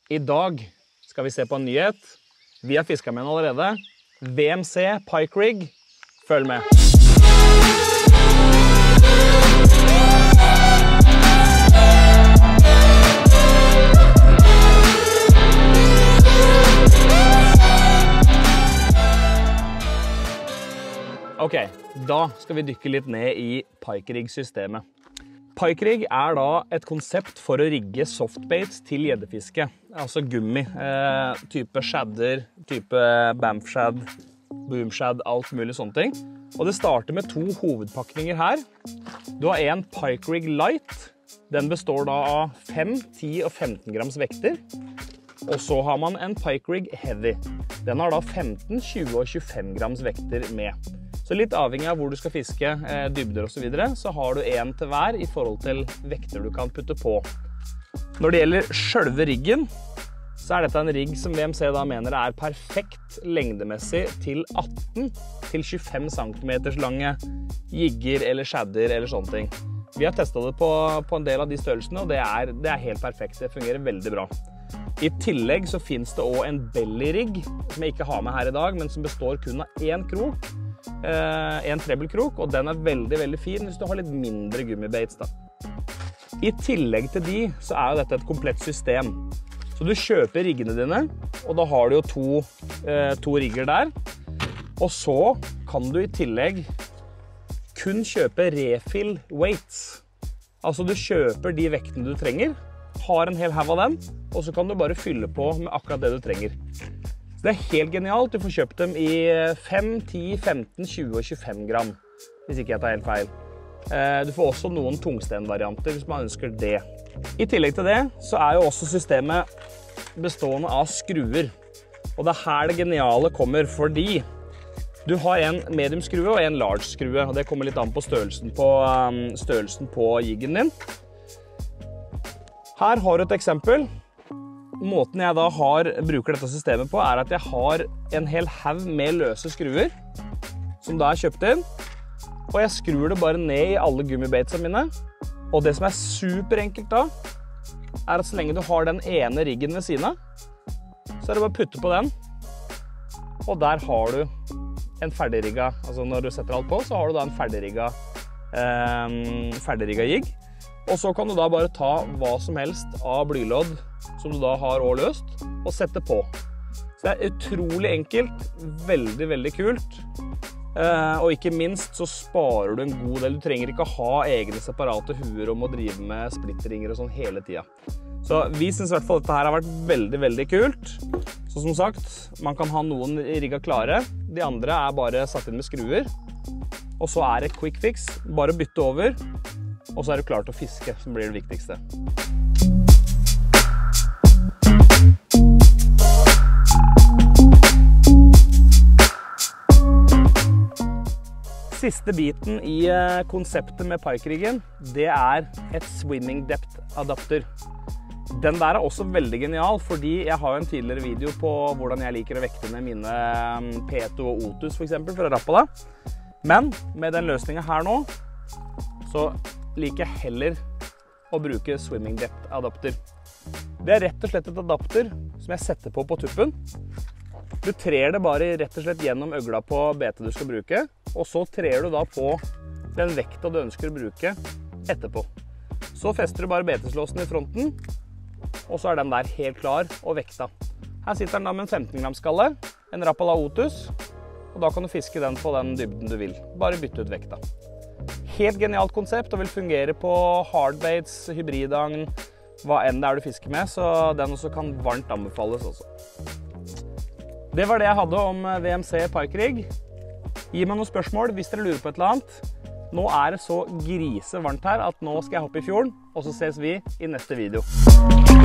I dag skal vi se på en nyhet. Vi har fisket med den allerede. VMC Pike Rig. Følg med. Ok, da skal vi dykke litt ned i Pike Rig-systemet. Pike Rig er da et konsept for å rigge softbaits til gjeddefiske. Altså gummi, type shadder, type bamfshad, boomshad, alt mulig sånne ting. Og det starter med 2 hovedpakninger her. Du har en Pike Rig Light. Den består da av 5, 10 og 15 grams vekter. Og så har man en Pike Rig Heavy. Den har da 15, 20 og 25 grams vekter med. Så litt avhengig av hvor du skal fiske, dybder og så videre, så har du en til hver i forhold til vekter du kan putte på. Når det gjelder selve riggen, så er dette en rigg som VMC da mener er perfekt lengdemessig til 18 til 25 cm lange jigger eller shadder eller sånne ting. Vi har testet det på en del av de størrelsene, og det er helt perfekt. Det fungerer veldig bra. I tillegg så finnes det også en belly-rigg, som jeg ikke har med her i dag, men som består kun av en krok. En trebbelkrok, og den er veldig, veldig fin hvis du har litt mindre gummibaits da. I tillegg til de, så er jo dette et komplett system. Så du kjøper riggene dine, og da har du jo to rigger der. Og så kan du i tillegg kun kjøpe refill weights. Altså du kjøper de vektene du trenger, har en hel haug av dem, og så kan du bare fylle på med akkurat det du trenger. Det er helt genialt. Du får kjøpt dem i 5, 10, 15, 20 og 25 gram, hvis ikke jeg tar helt feil. Du får også noen tungstenvarianter hvis man ønsker det. I tillegg til det så er jo også systemet bestående av skruer. Og det er her det geniale kommer, fordi du har en medium skrue og en large skrue, og det kommer litt an på størrelsen på jiggen din. Her har du et eksempel. Måten jeg da bruker dette systemet på er at jeg har en hel haug med løse skruer som da er kjøpt inn, og jeg skrur det bare ned i alle gummibaitsa mine. Og det som er superenkelt da, er at så lenge du har den ene riggen ved siden av, så er det bare å putte på den, og der har du en ferdigrigga, altså når du setter alt på, så har du da en ferdigrigga jigg. Og så kan du da bare ta hva som helst av blylodd som du da har også løst, og sette på. Så det er utrolig enkelt, veldig, veldig kult. Og ikke minst så sparer du en god del. Du trenger ikke ha egne separate huer om å drive med splitteringer og sånn hele tiden. Så vi synes i hvert fall dette her har vært veldig, veldig kult. Så som sagt, man kan ha noen rigger klare. De andre er bare satt inn med skruer. Og så er det quick fix. Bare bytte over. Og så er du klar til å fiske, som blir det viktigste. Siste biten i konseptet med Pike-riggen, det er et swimming depth adapter. Den der er også veldig genial, fordi jeg har en tidligere video på hvordan jeg liker å vekte med mine P2 og Otus for eksempel, fra Rapala. Men med den løsningen her nå, så liker jeg heller å bruke swimming depth adapter. Det er rett og slett et adapter som jeg setter på tuppen. Du trer det bare rett og slett gjennom øgla på betet du skal bruke, og så trer du da på den vekta du ønsker å bruke etterpå. Så fester du bare beteslåsen i fronten, og så er den der helt klar og vekta. Her sitter den da med en 15 grams skalle, en Rapala Otus, og da kan du fiske den på den dybden du vil. Bare bytte ut vekta. Helt genialt konsept og vil fungere på hardbaits, hybridagn, hva enn det er du fisker med, så den også kan varmt anbefales også. Det var det jeg hadde om VMC Pike Rig. Gi meg noen spørsmål hvis dere lurer på et eller annet. Nå er det så grisevarmt her at nå skal jeg hoppe i fjorden, og så ses vi i neste video.